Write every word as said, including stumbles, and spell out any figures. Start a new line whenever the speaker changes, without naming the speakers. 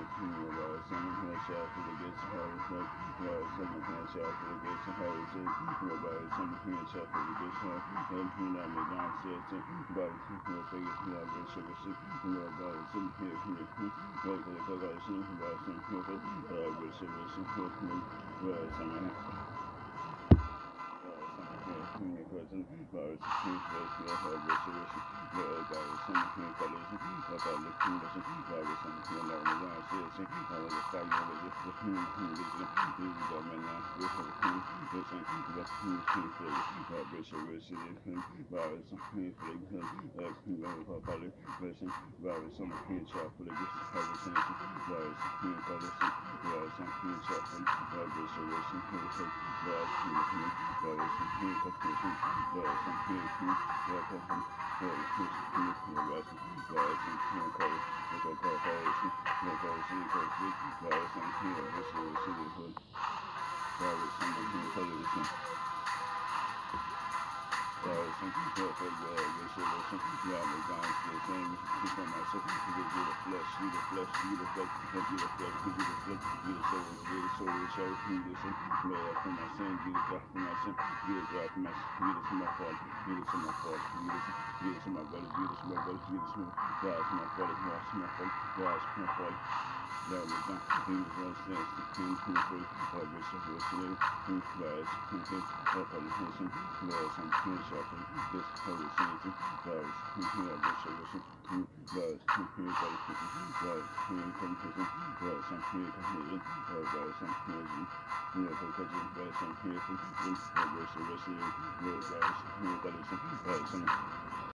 someone can shout for the gets hard, someone can shout for the gets hard, someone can shout for the gets hard, and you know, me down, says, but you figure, you know, this sugar shit, you know, about some here, here, like, like, like, some about some here, uh, with sugar shit, well, someone. Person, but it's a huge place to have a solution. The guy is some kind of collision, but I look to the guy is some kind of around citizen. I was a fight over this for whom religion is the government now. With her whom listen, but who can play, but Bishop Richard is him, but some kind of play, uh, for public person, but some kind of chop for the discovery, but some kind of collision, but some kind of chop for Bishop Richard, but some kind of there is some here competition, there is some here food, there is some there is some here food, there is some there is some here color, there is some coalition, there is some coalition, there is some here restoration, there is some here coalition. Uh, some people for the restoration, yeah, the guys, the same, keep on myself, you get the flesh, you the flesh, you the flesh, you the flesh, you the flesh, you the soul, you the soul, the soul, you the sin, you the from my sin, you the drop from my sin, you the drop from my sin, you the from my fault, you the from my fault, you the you the from my brother, you the from my brother, you the from my fault, you the from my fault, you the from my fault. There was not he was one sense to king who was a bishop was new, who was who did a politician, was some king shuffle, this holy season, was who here a bishop was who was who here politician, was here competition, was some here competition, was some here you know, competition, was some here who was a bishop was new, was here politician, was some